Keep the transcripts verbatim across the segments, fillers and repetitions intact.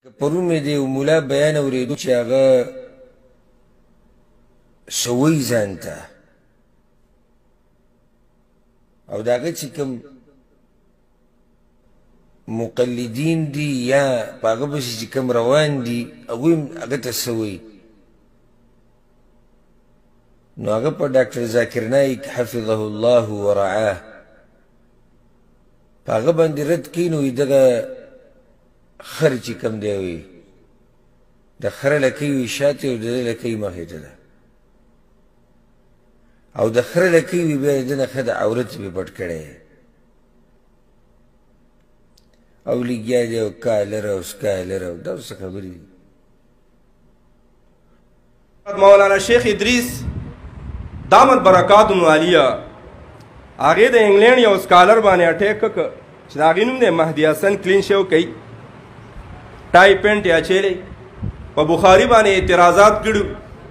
پرون مې د یو ملا بیان اورېدو چې هغه شوی ځان ته او د هغه چې کوم مقلدین دي یا په هغه پسې چې کوم روان دي هغوی هم هغه ته سوی نو هغه په ډاکټر ذاکر نایک حفظه الله ورعاه په هغه باندې رد کوي نو دغه خر چې کوم دی وي د خره لکۍ وي شاته او د ده لکۍ مخې ته ده او د خره لکۍ وي بیا د ده نه ښه د عورت یې پټ کړی او لګیا دی او کالر او سکالر او دا څه خبرې دي مولانا شیخ ادریس دامت برکاتهم عالیه هغې د انګلینډ یو سکالر باندې اټیک کړه چې د هغې نوم دی مهدي حسن کلین شو کوي ټای پینټ یا چیلی په بخاري باندې اعتراضات کړي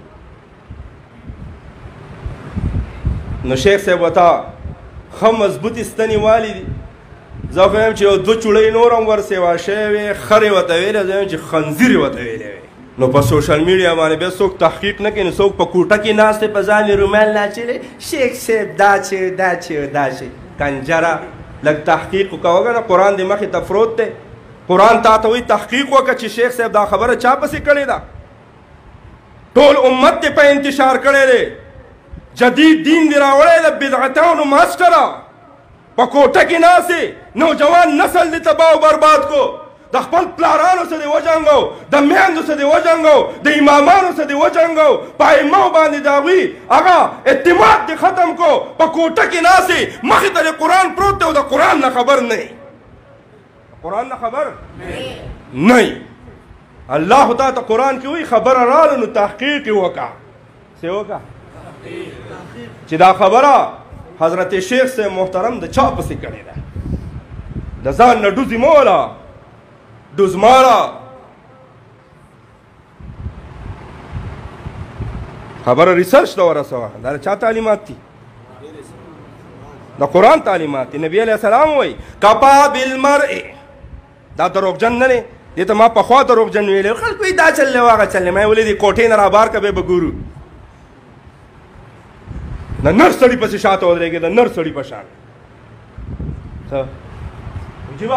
نو شیخ صاحب ورته ښه مضبوطې ستنې والي دي زه خو یم چې یو دوه چوړۍ نور هم ورسېوا شوی وې خرې ورته ویلې زه یم چې خنزیرې ورته ویلې وې نو په سوشل میډیا باندې بیا څوک تحقیق نه کوي نو څوک په کوټه کې ناست دی په ځان یې رومال ناچلی شیخ صاحب دا چې دا چې دا چې کنجره لږ تحقیق وکړه وګوره قرآن دې مخې ته پروت دی قرآن تا ته وایي تحقیق وکړه چې شیخ صاحب دا خبره چا پسې کړې ده ټول امت دې په انتشار کړی دی جدید دین دې راوړی د بدعتانو ماسټره په کوټه کې ناست نوجوان نسل دې تباه او برباد کو د خپل پلارانو سره دې وجنګو د میندو سره دې وجنګو د امامانو سره دې وجنګو په ائمو باندې د هغوی هغه اعتماد دې ختم کو په کوټه کې ناست مخې ته دې قرآن پروت دی او د قرآن نه خبر نه قرآن نه خبر نه الله تا ته قرآن کې وایي خبره راله نو تحقیق یې وکړه څه وکړه چې دا خبره حضرت شیخ صاحب محترم د چا پسې کړې ده د ځان نه ډوزې مه وله ډوز ماره خبره ریسرچ ته ورسوه دا د چا تعلیمات دي د قرآن تعلیمات دي نبی علیه السلام وایي کفا بالمرء دا دروغجن نه دی دې ته ما پخوا دروغجن ویلی خلک وایي دا چل دی او هغه چل دی ما یې ویلي دي کوټې نه رابار که بیا به ګورو د نر سړي پسې شاته ودرېږي د نر سړي په شان څه عجیبه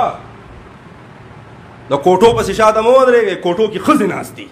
د کوټو پسې شاته مه ودرېږئ کوټو کې ښځې ناست دي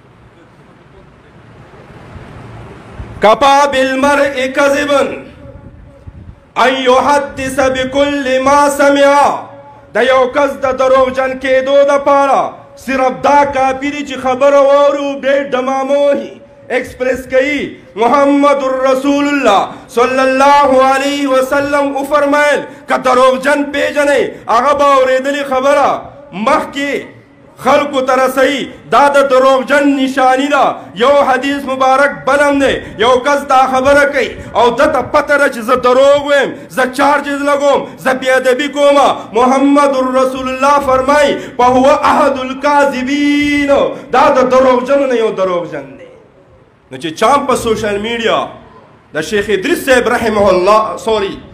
کفا بالمرء کذبا ان یحدث بکل ما سمع د یو کس د دروغجن کېدو دپاره صرف دا کافي دي چې خبره واورو بیا یې ډمامه وهي ایکسپریس کوي محمد رسول الله صلی الله علیه وسلم وفرمایل که دروغجن پیژنئ هغه به اورېدلې خبره مخکې خلکو ته رسوي دا د دروغجن نشاني ده یو حدیث مبارک بلم دی یو کس دا خبره کوي او ده ته پته ده چې زه دروغ ویم زه چارجز لګوم زه بېادبي کومه محمد رسول الله فرمایي فهو احد الکاذبین دا د دروغجنو نه یو دروغجن دی نو چې چام په سوشل میډیا د شیخ ادریس صاحب رحمه الله سوري